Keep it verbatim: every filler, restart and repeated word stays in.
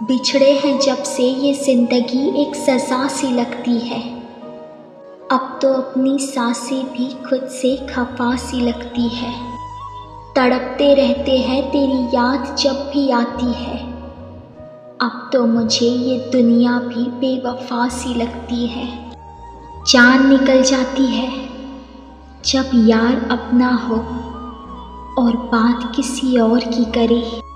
बिछड़े हैं जब से ये ज़िंदगी एक सज़ा सी लगती है। अब तो अपनी सांसें भी खुद से खफा सी लगती है। तड़पते रहते हैं तेरी याद जब भी आती है। अब तो मुझे ये दुनिया भी बेवफा सी लगती है। जान निकल जाती है जब यार अपना हो और बात किसी और की करे।